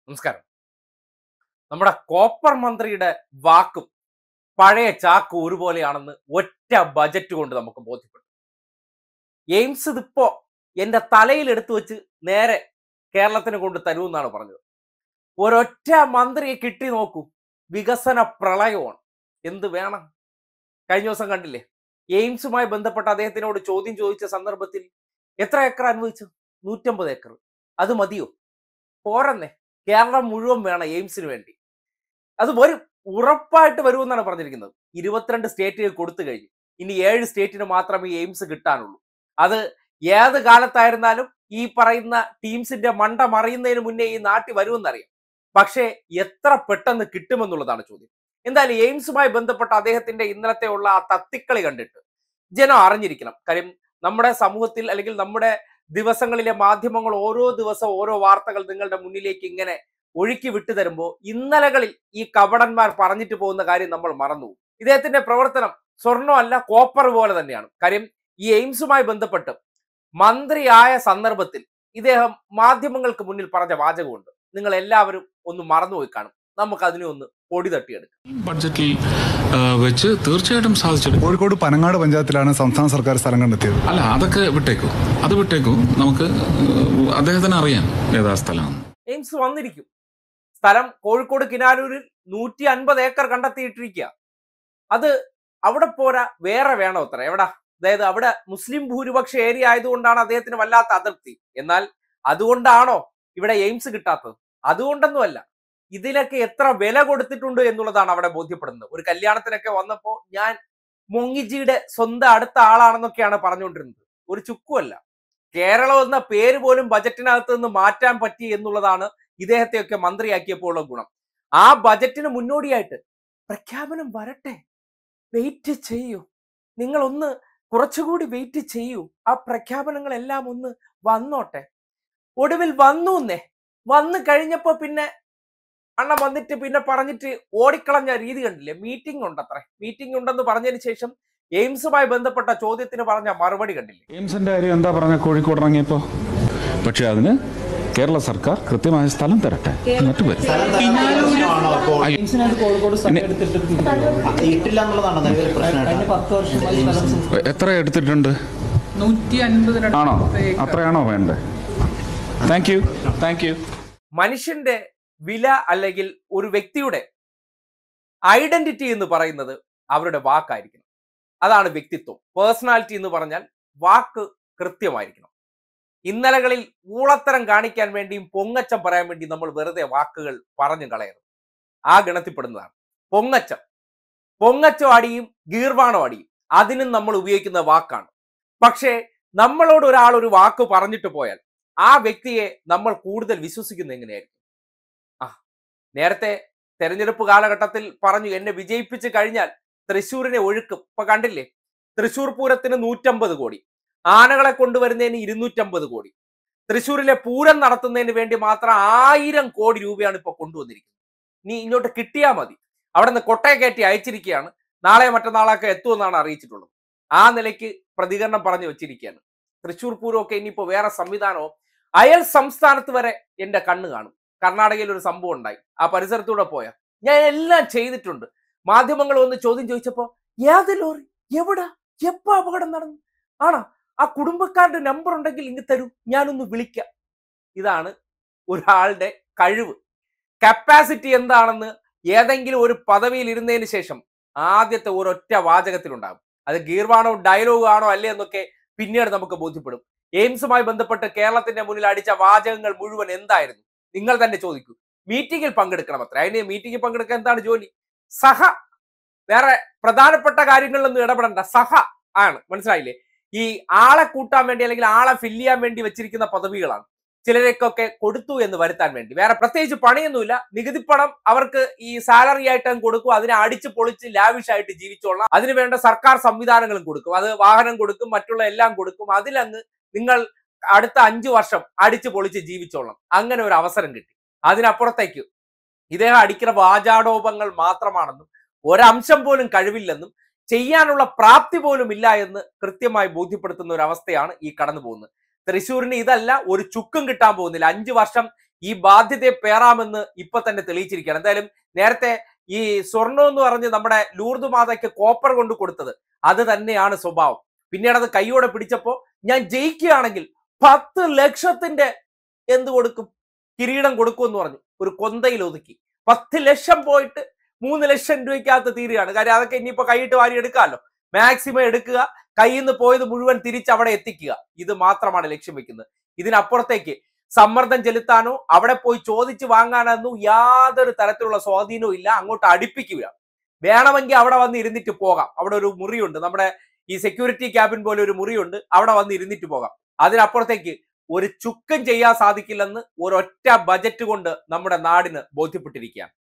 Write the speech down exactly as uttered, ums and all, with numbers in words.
നമസ്കാരം. നമ്മുടെ കോപ്പർ മന്ത്രിയുടെ വാക്കും പഴയ ചാക്ക് ഒരുപോലെയാണെന്ന് ഒറ്റ ബജറ്റ് കൊണ്ട് നമുക്ക് ബോധ്യപ്പെട്ടു. എയിംസ് ഇതിപ്പോ എന്റെ തലയിൽ എടുത്തു വെച്ച് നേരെ കേരളത്തിന് കൊണ്ട് തരുമെന്നാണ് പറഞ്ഞത്. ഒരൊറ്റ മന്ത്രിയെ കിട്ടി നോക്കൂ, വികസന പ്രളയമാണ്. എന്ത് വേണം? കഴിഞ്ഞ ദിവസം കണ്ടില്ലേ, എയിംസുമായി ബന്ധപ്പെട്ട അദ്ദേഹത്തിനോട് ചോദ്യം ചോദിച്ച സന്ദർഭത്തിൽ എത്ര ഏക്കർ അനുവദിച്ചു? നൂറ്റമ്പത് ഏക്കർ. അത് മതിയോ? പോരന്നേ, കേരളം മുഴുവൻ വേണം എയിംസിന് വേണ്ടി. അത് വരും, ഉറപ്പായിട്ട് വരുമെന്നാണ് പറഞ്ഞിരിക്കുന്നത്. ഇരുപത്തിരണ്ട് സ്റ്റേറ്റുകൾ കൊടുത്തു കഴിഞ്ഞു. ഇനി ഏഴ് സ്റ്റേറ്റിന് മാത്രമേ എയിംസ് കിട്ടാനുള്ളൂ. അത് ഏത് കാലത്തായിരുന്നാലും ഈ പറയുന്ന ടീംസിന്റെ മണ്ട മറിയുന്നതിന് മുന്നേ ഈ നാട്ടിൽ വരുമെന്നറിയാം. പക്ഷേ എത്ര പെട്ടെന്ന് കിട്ടുമെന്നുള്ളതാണ് ചോദ്യം. എന്തായാലും എയിംസുമായി ബന്ധപ്പെട്ട അദ്ദേഹത്തിന്റെ ഇന്നലത്തെ ഉള്ള ആ തത്തിക്കളി കണ്ടിട്ട് ജനം അറിഞ്ഞിരിക്കണം. കാര്യം നമ്മുടെ സമൂഹത്തിൽ അല്ലെങ്കിൽ നമ്മുടെ ദിവസങ്ങളിലെ മാധ്യമങ്ങൾ ഓരോ ദിവസം ഓരോ വാർത്തകൾ നിങ്ങളുടെ മുന്നിലേക്ക് ഇങ്ങനെ ഒഴുക്കി വിട്ടു തരുമ്പോൾ ഇന്നലകളിൽ ഈ കപടന്മാർ പറഞ്ഞിട്ട് പോകുന്ന കാര്യം നമ്മൾ മറന്നു. ഇദ്ദേഹത്തിന്റെ പ്രവർത്തനം സ്വർണ്ണമല്ല, കോപ്പർ പോലെ തന്നെയാണ്. കാര്യം ഈ എയിംസുമായി ബന്ധപ്പെട്ട് മന്ത്രിയായ സന്ദർഭത്തിൽ ഇദ്ദേഹം മാധ്യമങ്ങൾക്ക് മുന്നിൽ പറഞ്ഞ വാചകമുണ്ട്. നിങ്ങൾ എല്ലാവരും ഒന്ന് മറന്നുപോയി കാണും. നമുക്ക് അതിനെ ഒന്ന് പൊടി തട്ടിയെടുക്കാം. ബഡ്ജറ്റിൽ വെച്ച് തീർച്ചയായിട്ടും സാധിച്ചു. കോഴിക്കോട് പനങ്ങാട് പഞ്ചായത്തിലാണ് സംസ്ഥാന സർക്കാർ സ്ഥലം കണ്ടെത്തിയത്. അല്ല, അതൊക്കെ വിട്ടേക്കൂ, അത് വിട്ടേക്കൂ. നമുക്ക് അദ്ദേഹത്തിന് അറിയാം ഏതാ സ്ഥലം. എയിംസ് വന്നിരിക്കും. സ്ഥലം കോഴിക്കോട് കിനാലൂരിൽ നൂറ്റി അൻപത് ഏക്കർ കണ്ടെത്തിയിട്ടിരിക്കുക. അത് അവിടെ പോരാ, വേറെ വേണോ അത്ര? എവിടാ? അതായത് അവിടെ മുസ്ലിം ഭൂരിപക്ഷ ഏരിയ ആയതുകൊണ്ടാണ് അദ്ദേഹത്തിന് വല്ലാത്ത അതൃപ്തി. എന്നാൽ അതുകൊണ്ടാണോ ഇവിടെ എയിംസ് കിട്ടാത്തത്? അതുകൊണ്ടൊന്നുമല്ല. ഇതിലൊക്കെ എത്ര വില കൊടുത്തിട്ടുണ്ട് എന്നുള്ളതാണ് അവിടെ ബോധ്യപ്പെടുന്നത്. ഒരു കല്യാണത്തിനൊക്കെ വന്നപ്പോൾ ഞാൻ മൊങ്ങിജിയുടെ സ്വന്തം അടുത്ത ആളാണെന്നൊക്കെയാണ് പറഞ്ഞുകൊണ്ടിരുന്നത്. ഒരു ചുക്കുമല്ല. കേരളം എന്ന പേര് പോലും ബജറ്റിനകത്ത് നിന്ന് മാറ്റാൻ പറ്റി എന്നുള്ളതാണ് ഇദ്ദേഹത്തെയൊക്കെ മന്ത്രിയാക്കിയപ്പോൾ ഉള്ള ഗുണം. ആ ബജറ്റിന് മുന്നോടിയായിട്ട് പ്രഖ്യാപനം വരട്ടെ, വെയിറ്റ് ചെയ്യൂ, നിങ്ങൾ ഒന്ന് കുറച്ചുകൂടി വെയിറ്റ് ചെയ്യൂ, ആ പ്രഖ്യാപനങ്ങളെല്ലാം ഒന്ന് വന്നോട്ടെ. ഒടുവിൽ വന്നു എന്നേ. വന്നു കഴിഞ്ഞപ്പോ പിന്നെ അണ്ണ വന്നിട്ട് പിന്നെ പറഞ്ഞിട്ട് ഓടിക്കളഞ്ഞ രീതി കണ്ടില്ലേ? മീറ്റിംഗ് ഉണ്ടത്രേ. മീറ്റിംഗ് ഉണ്ടെന്ന് പറഞ്ഞതിന് ശേഷം എയിംസുമായി ബന്ധപ്പെട്ട ചോദ്യത്തിന് പറഞ്ഞ മറുപടി കണ്ടില്ലേ? എയിംസിന്റെ കാര്യം എന്താ പറഞ്ഞ കോഴിക്കോട് ഇറങ്ങിയപ്പോ? പക്ഷെ അതിന് കേരള സർക്കാർ കൃത്യമായ സ്ഥലം തരട്ടെ. എത്ര എടുത്തിട്ടുണ്ട്? ആണോ? അത്രയാണോ വേണ്ടേ? Thank you, thank you. മനുഷ്യന്റെ വില അല്ലെങ്കിൽ ഒരു വ്യക്തിയുടെ ഐഡന്റിറ്റി എന്ന് പറയുന്നത് അവരുടെ വാക്കായിരിക്കണം. അതാണ് വ്യക്തിത്വം. പേഴ്സണാലിറ്റി എന്ന് പറഞ്ഞാൽ വാക്ക് കൃത്യമായിരിക്കണം. ഇന്നലകളിൽ ഊളത്തരം കാണിക്കാൻ വേണ്ടിയും പൊങ്ങച്ചം പറയാൻ വേണ്ടി നമ്മൾ വെറുതെ വാക്കുകൾ പറഞ്ഞു കളയരുത്. ആ ഗണത്തിൽപ്പെടുന്നതാണ് പൊങ്ങച്ചം. പൊങ്ങച്ചം അടിയും ഗീർവാണം അടിയും അതിനും നമ്മൾ ഉപയോഗിക്കുന്ന വാക്കാണ്. പക്ഷേ നമ്മളോട് ഒരാൾ ഒരു വാക്ക് പറഞ്ഞിട്ട് പോയാൽ ആ വ്യക്തിയെ നമ്മൾ കൂടുതൽ വിശ്വസിക്കുന്നത് എങ്ങനെയായിരിക്കും? ആ നേരത്തെ തെരഞ്ഞെടുപ്പ് കാലഘട്ടത്തിൽ പറഞ്ഞു, എന്നെ വിജയിപ്പിച്ച് കഴിഞ്ഞാൽ തൃശ്ശൂരിനെ ഒഴുക്കും. ഇപ്പൊ കണ്ടില്ലേ, തൃശ്ശൂർ പൂരത്തിന് നൂറ്റമ്പത് കോടി, ആനകളെ കൊണ്ടുവരുന്നതിന് ഇരുന്നൂറ്റമ്പത് കോടി, തൃശ്ശൂരിലെ പൂരം നടത്തുന്നതിന് വേണ്ടി മാത്രം ആയിരം കോടി രൂപയാണ് ഇപ്പൊ കൊണ്ടുവന്നിരിക്കുന്നത്. നീ ഇങ്ങോട്ട് കിട്ടിയാൽ മതി. അവിടെ നിന്ന് കൊട്ടയെ കയറ്റി അയച്ചിരിക്കുകയാണ്. നാളെ മറ്റന്നാളൊക്കെ എത്തുമെന്നാണ് അറിയിച്ചിട്ടുള്ളത്. ആ നിലയ്ക്ക് പ്രതികരണം പറഞ്ഞു വെച്ചിരിക്കുകയാണ്. തൃശ്ശൂർ പൂരമൊക്കെ ഇനിയിപ്പോ വേറെ സംവിധാനമോ, അയൽ സംസ്ഥാനത്ത് വരെ എന്റെ കണ്ണ് കാണും. കർണാടകയിൽ ഒരു സംഭവം ഉണ്ടായി, ആ പരിസരത്തൂടെ പോയാൽ ഞാൻ എല്ലാം ചെയ്തിട്ടുണ്ട്. മാധ്യമങ്ങൾ ഒന്ന് ചോദ്യം ചോദിച്ചപ്പോ ഏത് ലോറി, എവിടാ, എപ്പോ അപകടം നടന്നു? ആണോ? ആ കുടുംബക്കാരുടെ നമ്പർ ഉണ്ടെങ്കിൽ ഇങ്ങ് തരൂ, ഞാനൊന്ന് വിളിക്കാം. ഇതാണ് ഒരാളുടെ കഴിവ്. കപ്പാസിറ്റി എന്താണെന്ന് ഏതെങ്കിലും ഒരു പദവിയിൽ ഇരുന്നതിന് ശേഷം ആദ്യത്തെ ഒരൊറ്റ വാചകത്തിലുണ്ടാകും. അത് ഗീർവാണോ ഡയലോഗ് ആണോ അല്ലേ എന്നൊക്കെ പിന്നീട് നമുക്ക് ബോധ്യപ്പെടും. എയിംസുമായി ബന്ധപ്പെട്ട് കേരളത്തിന്റെ മുന്നിൽ അടിച്ച വാചകങ്ങൾ മുഴുവൻ എന്തായിരുന്നു? നിങ്ങൾ തന്നെ ചോദിക്കൂ. മീറ്റിംഗിൽ പങ്കെടുക്കണം അത്ര. അതിന് മീറ്റിംഗിൽ പങ്കെടുക്കാൻ എന്താണ് ജോലി? സഹ, വേറെ പ്രധാനപ്പെട്ട കാര്യങ്ങളിലൊന്നും ഇടപെടണ്ട, സഹ ആണ്. മനസ്സിലായില്ലേ? ഈ ആളെ കൂട്ടാൻ വേണ്ടി അല്ലെങ്കിൽ ആളെ ഫില്ല് ചെയ്യാൻ വേണ്ടി വെച്ചിരിക്കുന്ന പദവികളാണ്. ചിലരൊക്കെ കൊടുത്തു എന്ന് വരുത്താൻ വേണ്ടി. വേറെ പ്രത്യേകിച്ച് പണിയൊന്നുമില്ല. നികുതി പണം അവർക്ക് ഈ സാലറി ആയിട്ട് കൊടുക്കും. അതിനെ അടിച്ച് പൊളിച്ച് ലാവിഷായിട്ട് ജീവിച്ചോളാം. അതിന് വേണ്ട സർക്കാർ സംവിധാനങ്ങളും കൊടുക്കും. അത് വാഹനം കൊടുക്കും, മറ്റുള്ള എല്ലാം കൊടുക്കും. അതിലങ്ങ് നിങ്ങൾ അടുത്ത അഞ്ചു വർഷം അടിച്ചു പൊളിച്ച് ജീവിച്ചോളാം. അങ്ങനെ ഒരു അവസരം കിട്ടി. അതിനപ്പുറത്തേക്ക് ഇദ്ദേഹം അടിക്കുന്ന വാചാടോപങ്ങൾ മാത്രമാണെന്നും ഒരംശം പോലും കഴിവില്ലെന്നും ചെയ്യാനുള്ള പ്രാപ്തി പോലും ഇല്ല എന്ന് കൃത്യമായി ബോധ്യപ്പെടുത്തുന്ന ഒരു അവസ്ഥയാണ് ഈ കടന്നു പോകുന്നത്. തൃശ്ശൂരിന് ഇതല്ല, ഒരു ചുക്കും കിട്ടാൻ പോകുന്നില്ല. അഞ്ചു വർഷം ഈ ബാധ്യതയെ പേറാമെന്ന് ഇപ്പൊ തന്നെ തെളിയിച്ചിരിക്കുകയാണ്. എന്തായാലും നേരത്തെ ഈ സ്വർണം എന്ന് പറഞ്ഞ് നമ്മുടെ ലൂർദ് മാതയ്ക്ക് കോപ്പർ കൊണ്ട് കൊടുത്തത് അത് തന്നെയാണ് സ്വഭാവം. പിന്നീട് അത് കൈയോടെ പിടിച്ചപ്പോ ഞാൻ ജയിക്കുകയാണെങ്കിൽ പത്ത് ലക്ഷത്തിന്റെ എന്ത് കൊടുക്കും, കിരീടം കൊടുക്കും എന്ന് പറഞ്ഞു. ഒരു കൊന്തയിൽ ഒതുക്കി പത്ത് ലക്ഷം പോയിട്ട് മൂന്ന് ലക്ഷം രൂപയ്ക്കകത്ത് തീരുകയാണ്. കാര്യം അതൊക്കെ ഇനിയിപ്പോ കൈയിട്ട് വാരി എടുക്കാമല്ലോ. മാക്സിമം എടുക്കുക, കയ്യിൽ നിന്ന് പോയത് മുഴുവൻ തിരിച്ച് അവിടെ എത്തിക്കുക. ഇത് മാത്രമാണ് ലക്ഷ്യം വെക്കുന്നത്. ഇതിനപ്പുറത്തേക്ക് സമ്മർദ്ദം ചെലുത്താനോ അവിടെ പോയി ചോദിച്ചു വാങ്ങാനൊന്നും യാതൊരു തരത്തിലുള്ള സ്വാധീനവും ഇല്ല. അങ്ങോട്ട് അടുപ്പിക്കുക. വേണമെങ്കിൽ അവിടെ വന്ന് ഇരുന്നിട്ട് പോകാം. അവിടെ ഒരു മുറിയുണ്ട്, നമ്മുടെ ഈ സെക്യൂരിറ്റി ക്യാബിൻ പോലെ ഒരു മുറിയുണ്ട്, അവിടെ വന്ന് ഇരുന്നിട്ട് പോകാം. അതിനപ്പുറത്തേക്ക് ഒരു ചുക്കും ചെയ്യാൻ സാധിക്കില്ലെന്ന് ഒരൊറ്റ ബജറ്റ് കൊണ്ട് നമ്മുടെ നാടിന് ബോധ്യപ്പെട്ടിരിക്കുകയാണ്.